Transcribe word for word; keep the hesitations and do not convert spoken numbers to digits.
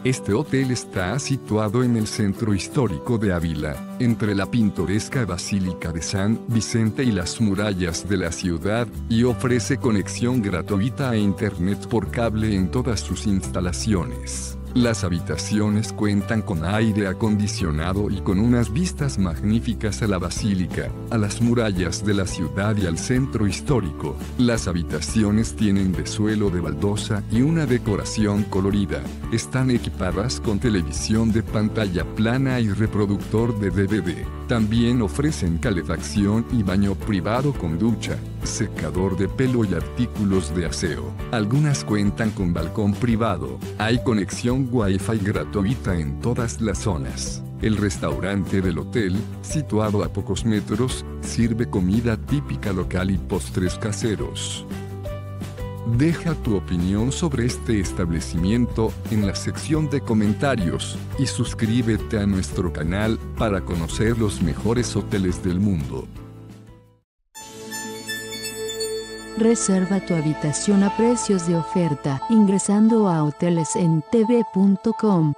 Este hotel está situado en el centro histórico de Ávila, entre la pintoresca Basílica de San Vicente y las murallas de la ciudad, y ofrece conexión gratuita a internet por cable en todas sus instalaciones. Las habitaciones cuentan con aire acondicionado y con unas vistas magníficas a la basílica, a las murallas de la ciudad y al centro histórico. Las habitaciones tienen de suelo de baldosa y una decoración colorida. Están equipadas con televisión de pantalla plana y reproductor de D V D. También ofrecen calefacción y baño privado con ducha, secador de pelo y artículos de aseo. Algunas cuentan con balcón privado. Hay conexión Wi-Fi gratuita en todas las zonas. El restaurante del hotel, situado a pocos metros, sirve comida típica local y postres caseros. Deja tu opinión sobre este establecimiento en la sección de comentarios y suscríbete a nuestro canal para conocer los mejores hoteles del mundo. Reserva tu habitación a precios de oferta ingresando a hoteles en t v punto com.